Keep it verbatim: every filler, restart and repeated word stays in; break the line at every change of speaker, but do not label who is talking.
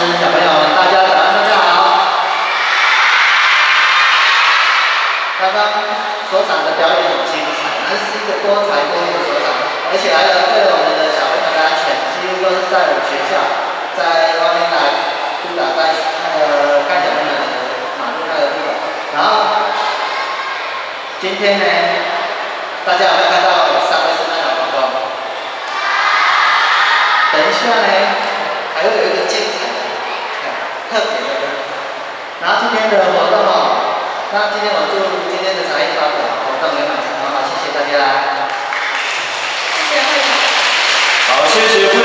师、小朋友们，大家早安，大家好。刚刚所长的表演很精彩，那是一个多才多艺的所长，而且还有对我们的小朋友的安全，几乎都是在我们学校，在外面来督导在那个干小朋友的马路那个地方。然后今天呢，大家有没有看到有三位圣诞老公公？等一下呢，还会有一个精彩的、特别的。然后今天的活动哦，那今天我祝今天的茶艺发表活动圆满成功，好，谢谢大家。
谢谢会长。
好，谢谢会